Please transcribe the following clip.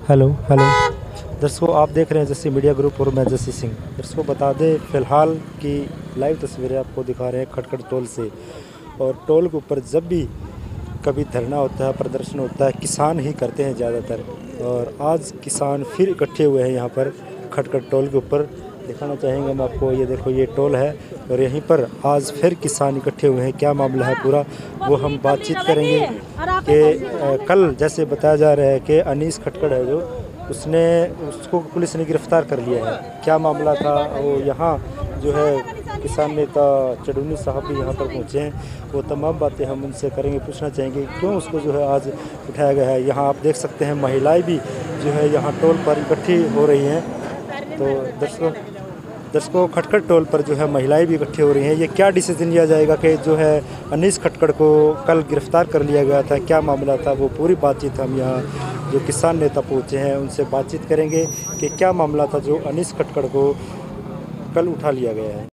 Hello hello दर्शकों, आप देख रहे हैं जस्सी मीडिया ग्रुप और मैं जस्सी सिंह। दर्शकों बता दें, फ़िलहाल की लाइव तस्वीरें आपको दिखा रहे हैं खटखड़ टोल से। और टोल के ऊपर जब भी कभी धरना होता है, प्रदर्शन होता है, किसान ही करते हैं ज़्यादातर। और आज किसान फिर इकट्ठे हुए हैं यहाँ पर खटखड़ टोल के ऊपर। दिखाना चाहेंगे हम आपको, ये देखो ये टोल है और यहीं पर आज फिर किसान इकट्ठे हुए हैं। क्या मामला है पूरा वो हम बातचीत करेंगे कि कल जैसे बताया जा रहा है कि अनीस खटखड़ है जो उसको पुलिस ने गिरफ्तार कर लिया है। क्या मामला था वो यहाँ जो है किसान नेता चढ़ूनी साहब भी यहाँ पर पहुँचे हैं। वो तमाम बातें हम उनसे करेंगे, पूछना चाहेंगे क्यों उसको जो है आज उठाया गया है। यहाँ आप देख सकते हैं महिलाएं भी जो है यहाँ टोल पर इकट्ठी हो रही हैं। तो दर्शकों खटखड़ टोल पर जो है महिलाएं भी इकट्ठी हो रही हैं। ये क्या डिसीजन लिया जाएगा कि जो है अनीस खटखड़ को कल गिरफ्तार कर लिया गया था, क्या मामला था, वो पूरी बातचीत हम यहाँ जो किसान नेता पहुँचे हैं उनसे बातचीत करेंगे कि क्या मामला था जो अनीस खटखड़ को कल उठा लिया गया है।